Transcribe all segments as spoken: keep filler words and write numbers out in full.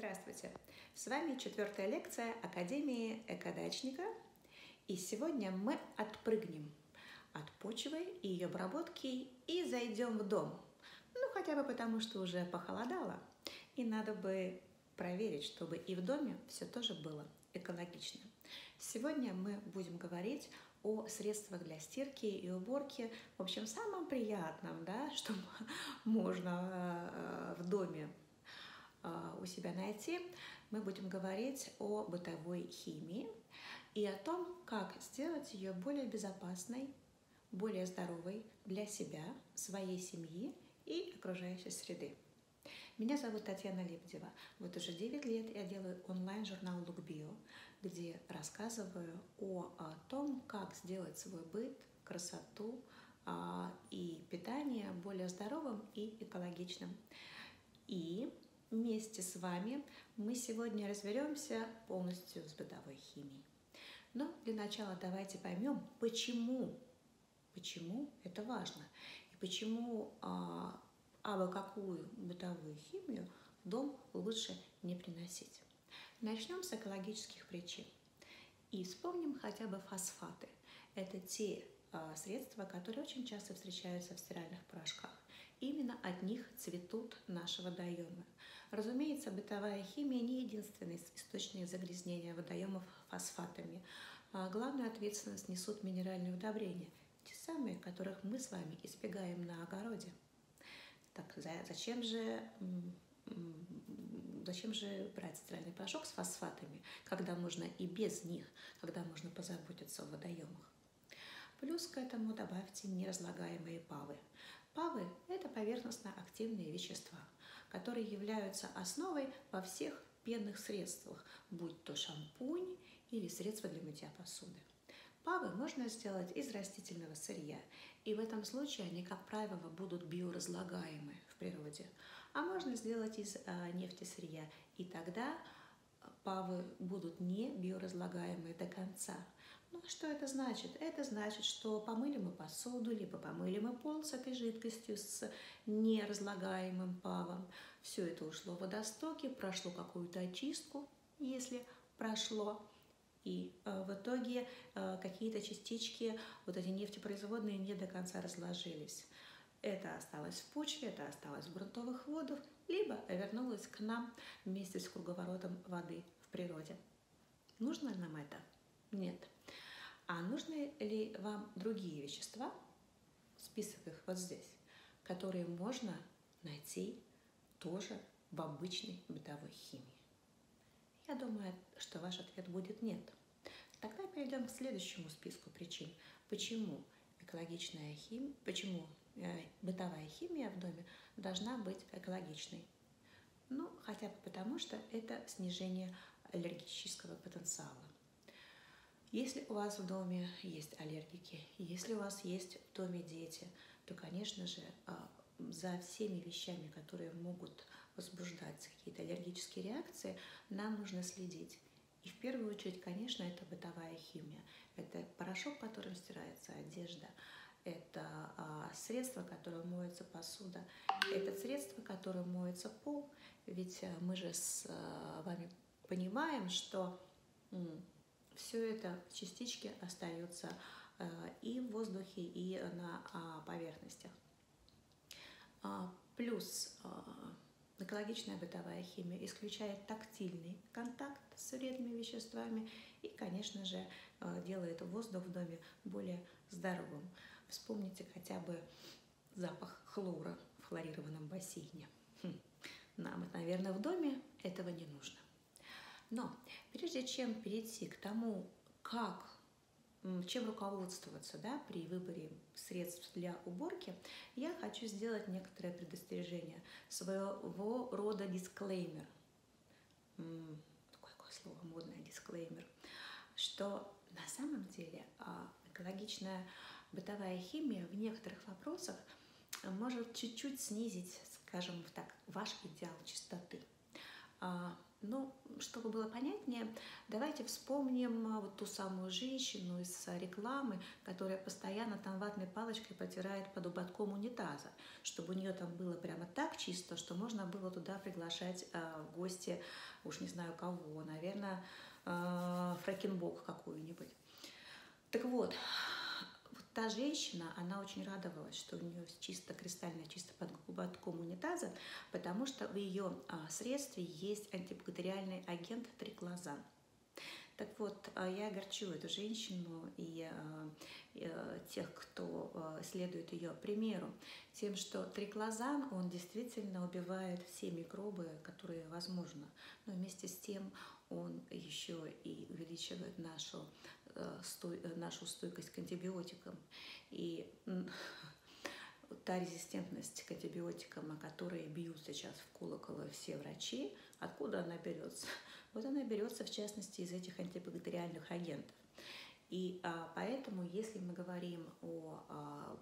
Здравствуйте! С вами четвертая лекция Академии Экодачника. И сегодня мы отпрыгнем от почвы и ее обработки и зайдем в дом. Ну, хотя бы потому, что уже похолодало. И надо бы проверить, чтобы и в доме все тоже было экологично. Сегодня мы будем говорить о средствах для стирки и уборки, в общем, самом приятном, да, что можно в доме у себя найти. Мы будем говорить о бытовой химии и о том, как сделать ее более безопасной, более здоровой для себя, своей семьи и окружающей среды. Меня зовут Татьяна Лебедева. Вот уже девять лет я делаю онлайн-журнал LookBio, где рассказываю о, о том, как сделать свой быт, красоту а, и питание более здоровым и экологичным. И вместе с вами мы сегодня разберемся полностью с бытовой химией. Но для начала давайте поймем, почему, почему это важно и почему а, абы какую бытовую химию в дом лучше не приносить. Начнем с экологических причин и вспомним хотя бы фосфаты. Это те а, средства, которые очень часто встречаются в стиральных порошках. Именно от них цветут наши водоемы. Разумеется, бытовая химия не единственный источник загрязнения водоемов фосфатами. Главную ответственность несут минеральные удобрения, те самые, которых мы с вами избегаем на огороде. Так зачем же, зачем же брать стиральный порошок с фосфатами, когда можно и без них, когда можно позаботиться о водоемах? Плюс к этому добавьте неразлагаемые ПАВы. ПАВы – это поверхностно-активные вещества, которые являются основой во всех пенных средствах, будь то шампунь или средства для мытья посуды. ПАВы можно сделать из растительного сырья, и в этом случае они, как правило, будут биоразлагаемы в природе. А можно сделать из а, нефтесырья, и тогда ПАВы будут не биоразлагаемые до конца. Ну, что это значит? Это значит, что помыли мы посуду, либо помыли мы пол с этой жидкостью, с неразлагаемым ПАВом. Все это ушло в водостоки, прошло какую-то очистку, если прошло. И э, в итоге э, какие-то частички, вот эти нефтепроизводные, не до конца разложились. Это осталось в почве, это осталось в грунтовых водах, либо вернулось к нам вместе с круговоротом воды в природе. Нужно ли нам это? Нет. А нужны ли вам другие вещества, список их вот здесь, которые можно найти тоже в обычной бытовой химии? Я думаю, что ваш ответ будет нет. Тогда перейдем к следующему списку причин, почему экологичная химия, почему э, бытовая химия в доме должна быть экологичной. Ну, хотя бы потому, что это снижение аллергического потенциала. Если у вас в доме есть аллергики, если у вас есть в доме дети, то, конечно же, за всеми вещами, которые могут возбуждать какие-то аллергические реакции, нам нужно следить. И в первую очередь, конечно, это бытовая химия. Это порошок, которым стирается одежда, это а, средство, которым моется посуда, это средство, которым моется пол. Ведь мы же с а, вами понимаем, что м, все это частички остаются а, и в воздухе, и на а, поверхностях. А, плюс а, экологичная бытовая химия исключает тактильный контакт с вредными веществами и, конечно же, делает воздух в доме более здоровым. Вспомните хотя бы запах хлора в хлорированном бассейне. Хм. Нам, наверное, в доме этого не нужно. Но прежде чем перейти к тому, как, чем руководствоваться, да, при выборе средств для уборки, я хочу сделать некоторое предостережение, своего рода дисклеймер. Такое слово модное, дисклеймер, что на самом деле экологичная бытовая химия в некоторых вопросах может чуть-чуть снизить, скажем так, ваш идеал чистоты. Ну, чтобы было понятнее, давайте вспомним вот ту самую женщину из рекламы, которая постоянно там ватной палочкой протирает под ободком унитаза, чтобы у нее там было прямо так чисто, что можно было туда приглашать в гости, уж не знаю кого, наверное, Фрэкенбок какую-нибудь. Так вот, вот та женщина, она очень радовалась, что у нее чисто, кристально чисто под ободком унитаза, потому что в ее а, средстве есть антибактериальный агент триклозан. Так вот, я огорчу эту женщину и, и, и тех, кто следует ее примеру, тем, что триклозан, он действительно убивает все микробы, которые возможно, но вместе с тем он еще и увеличивает нашу, нашу стойкость к антибиотикам. И та резистентность к антибиотикам, о которой бьют сейчас в колокол все врачи, откуда она берется? Вот она берется, в частности, из этих антибактериальных агентов. И а, поэтому, если мы говорим о а,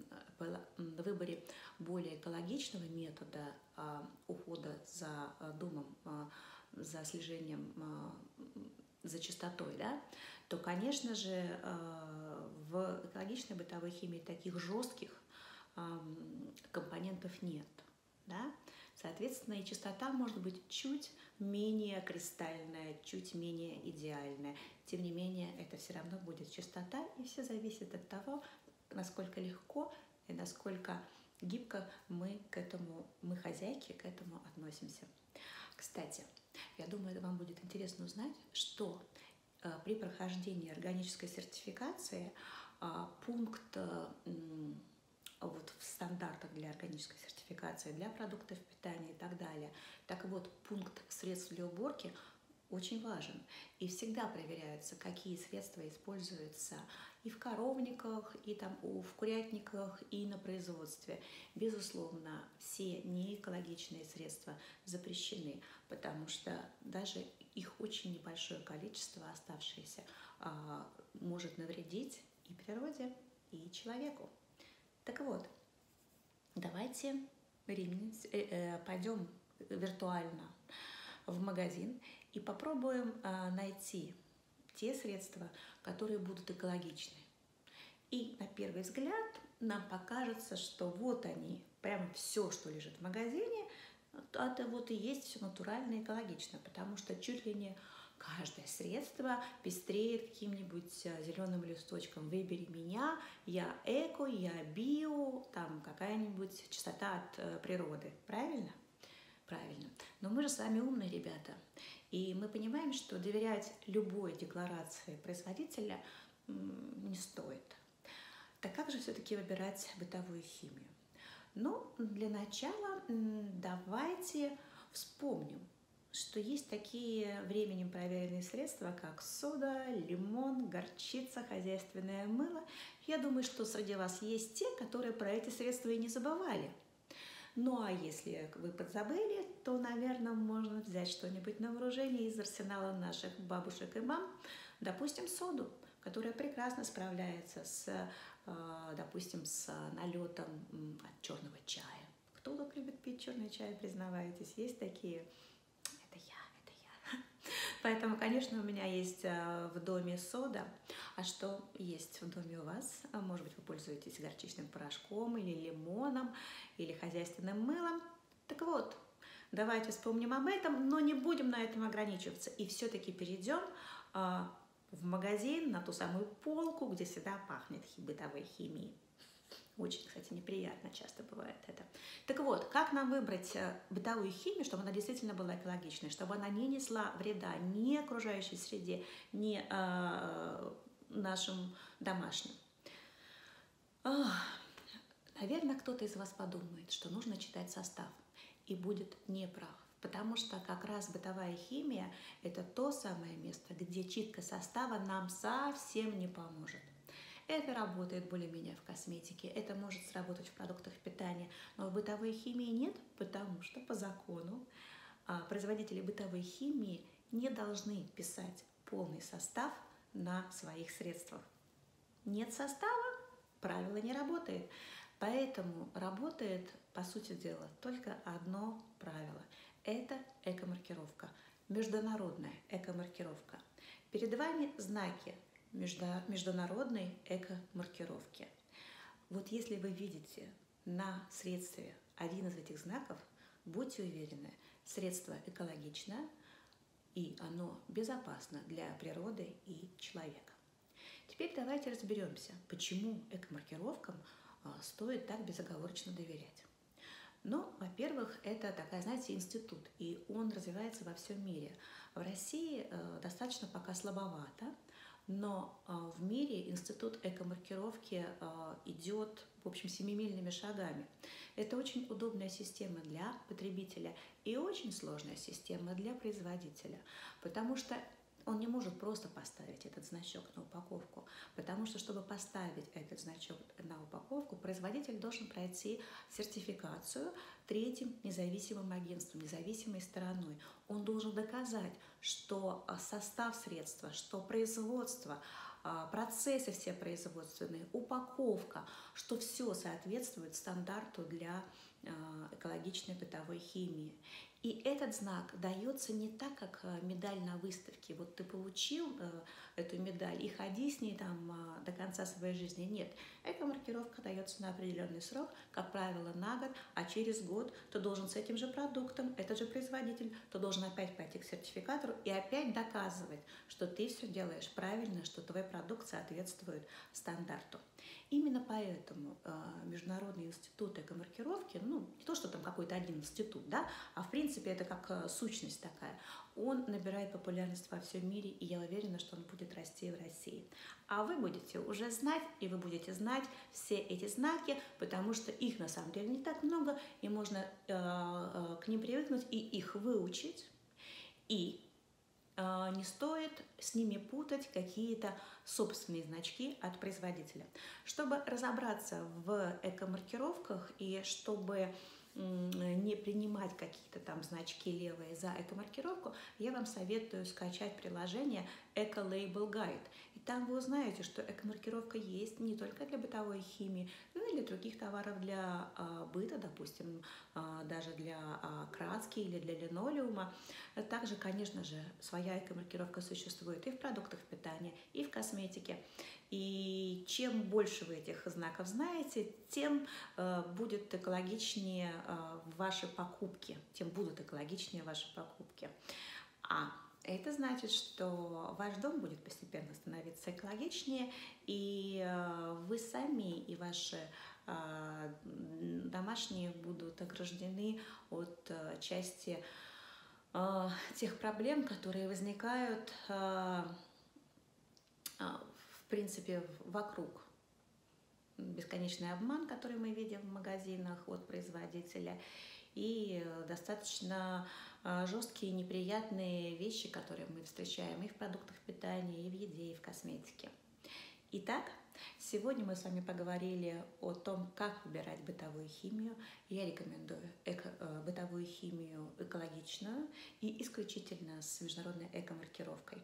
выборе более экологичного метода а, ухода за а, домом, а, за слежением а, за чистотой, да, то, конечно же, а, в экологичной бытовой химии таких жестких а, компонентов нет. Да? Соответственно, и чистота может быть чуть менее кристальная, чуть менее идеальная. Тем не менее, это все равно будет чистота, и все зависит от того, насколько легко и насколько гибко мы к этому, мы хозяйки, к этому относимся. Кстати, я думаю, это вам будет интересно узнать, что э, при прохождении органической сертификации э, пункт э, вот в стандартах для органической сертификации, для продуктов питания и так далее. Так вот, пункт средств для уборки очень важен. И всегда проверяются, какие средства используются и в коровниках, и там в курятниках, и на производстве. Безусловно, все неэкологичные средства запрещены, потому что даже их очень небольшое количество, оставшееся, может навредить и природе, и человеку. Так вот, давайте пойдем виртуально в магазин и попробуем найти те средства, которые будут экологичны. И на первый взгляд нам покажется, что вот они, прямо все, что лежит в магазине, это вот и есть все натурально и экологично, потому что чуть ли не каждое средство пестреет каким-нибудь зеленым листочком. Выбери меня, я эко, я био, там какая-нибудь чистота от природы. Правильно? Правильно. Но мы же с вами умные ребята. И мы понимаем, что доверять любой декларации производителя не стоит. Так как же все-таки выбирать бытовую химию? Ну, для начала давайте вспомним, что есть такие временем проверенные средства, как сода, лимон, горчица, хозяйственное мыло. Я думаю, что среди вас есть те, которые про эти средства и не забывали. Ну а если вы подзабыли, то, наверное, можно взять что-нибудь на вооружение из арсенала наших бабушек и мам, допустим, соду, которая прекрасно справляется с, допустим, с налетом от черного чая. Кто тут любит пить черный чай, признавайтесь, есть такие? Это я, это я. Поэтому, конечно, у меня есть в доме сода. А что есть в доме у вас? Может быть, вы пользуетесь горчичным порошком или лимоном, или хозяйственным мылом. Так вот, давайте вспомним об этом, но не будем на этом ограничиваться. И все-таки перейдем в магазин, на ту самую полку, где всегда пахнет бытовой химией. Очень, кстати, неприятно часто бывает это. Так вот, как нам выбрать бытовую химию, чтобы она действительно была экологичной, чтобы она не несла вреда ни окружающей среде, ни э, нашим домашним? Ох, наверное, кто-то из вас подумает, что нужно читать состав, и будет неправ. Потому что как раз бытовая химия – это то самое место, где читка состава нам совсем не поможет. Это работает более-менее в косметике, это может сработать в продуктах питания, но в бытовой химии нет, потому что по закону производители бытовой химии не должны писать полный состав на своих средствах. Нет состава, правило не работает. Поэтому работает, по сути дела, только одно правило. Это эко-маркировка, международная эко-маркировка. Перед вами знаки международной эко-маркировки. Вот если вы видите на средстве один из этих знаков, будьте уверены, средство экологичное и оно безопасно для природы и человека. Теперь давайте разберемся, почему эко-маркировкам стоит так безоговорочно доверять. Ну, во-первых, это такая, знаете, институт, и он развивается во всем мире. В России э, достаточно пока слабовато, но э, в мире институт эко-маркировки э, идет, в общем, семимильными шагами. Это очень удобная система для потребителя и очень сложная система для производителя, потому что он не может просто поставить этот значок на упаковку, потому что, чтобы поставить этот значок на упаковку, производитель должен пройти сертификацию третьим независимым агентством, независимой стороной. Он должен доказать, что состав средства, что производство, процессы все производственные, упаковка, что все соответствует стандарту для экологичной бытовой химии. И этот знак дается не так, как медаль на выставке. Вот ты получил э, эту медаль и ходи с ней там э, до конца своей жизни. Нет, эта маркировка дается на определенный срок, как правило, на год, а через год ты должен с этим же продуктом, этот же производитель, ты должен опять пойти к сертификатору и опять доказывать, что ты все делаешь правильно, что твой продукт соответствует стандарту. Именно поэтому э, Международный институт эко-маркировки, ну, не то, что там какой-то один институт, да, а в принципе это как э, сущность такая, он набирает популярность во всем мире, и я уверена, что он будет расти в России. А вы будете уже знать, и вы будете знать все эти знаки, потому что их на самом деле не так много, и можно э, э, к ним привыкнуть и их выучить, и не стоит с ними путать какие-то собственные значки от производителя. Чтобы разобраться в эко-маркировках и чтобы не принимать какие-то там значки левые за эко-маркировку, я вам советую скачать приложение Eco-Label Guide. И там вы узнаете, что эко-маркировка есть не только для бытовой химии, но и для других товаров для а, быта, допустим, а, даже для а, краски или для линолеума. Также, конечно же, своя эко-маркировка существует и в продуктах питания, и в косметике. И чем больше вы этих знаков знаете, тем э, будет экологичнее э, ваши покупки, тем будут экологичнее ваши покупки. А это значит, что ваш дом будет постепенно становиться экологичнее, и э, вы сами и ваши э, домашние будут ограждены от э, части э, тех проблем, которые возникают э, э, в принципе, вокруг. Бесконечный обман, который мы видим в магазинах от производителя, и достаточно жесткие, неприятные вещи, которые мы встречаем и в продуктах питания, и в еде, и в косметике. Итак, сегодня мы с вами поговорили о том, как выбирать бытовую химию. Я рекомендую эко, бытовую химию экологичную и исключительно с международной эко-маркировкой.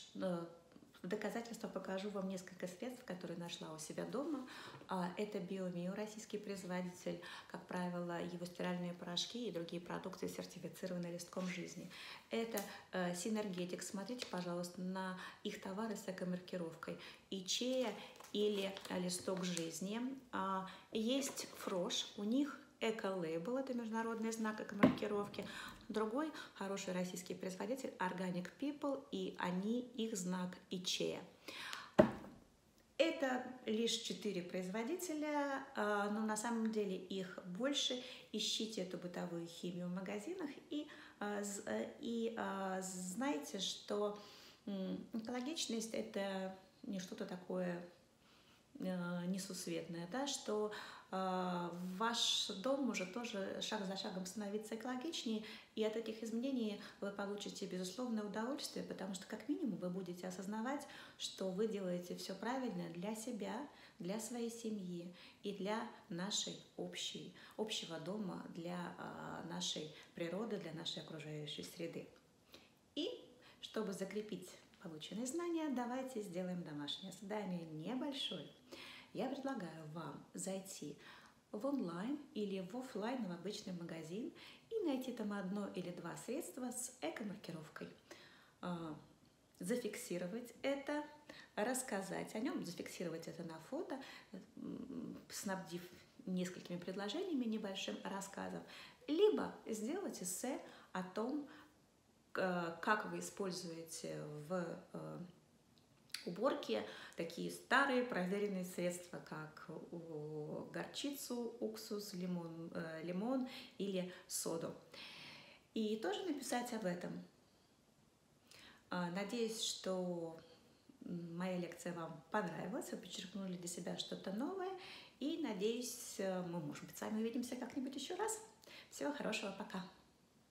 В доказательство покажу вам несколько средств, которые нашла у себя дома. Это Биомио, российский производитель. Как правило, его стиральные порошки и другие продукты сертифицированы листком жизни. Это Синергетик. Смотрите, пожалуйста, на их товары с эко-маркировкой. Ичея или листок жизни. Есть Фрош, у них Эко-лейбл, это международный знак эко-маркировки. Другой хороший российский производитель Organic People, и они, их знак Ичея. Это лишь четыре производителя, но на самом деле их больше. Ищите эту бытовую химию в магазинах и, и знайте, что экологичность – это не что-то такое несусветное, да, что ваш дом может тоже шаг за шагом становиться экологичнее, и от этих изменений вы получите безусловное удовольствие, потому что как минимум вы будете осознавать, что вы делаете все правильно для себя, для своей семьи и для нашей общей, общего дома, для нашей природы, для нашей окружающей среды. И чтобы закрепить полученные знания, давайте сделаем домашнее задание небольшое. Я предлагаю вам зайти в онлайн или в офлайн в обычный магазин и найти там одно или два средства с эко-маркировкой. Зафиксировать это, рассказать о нем, зафиксировать это на фото, снабдив несколькими предложениями, небольшим рассказом, либо сделать эссе о том, как вы используете в уборке такие старые проверенные средства, как горчицу, уксус, лимон, лимон или соду. И тоже написать об этом. Надеюсь, что моя лекция вам понравилась, вы подчеркнули для себя что-то новое. И надеюсь, мы, может быть, с вами увидимся как-нибудь еще раз. Всего хорошего, пока!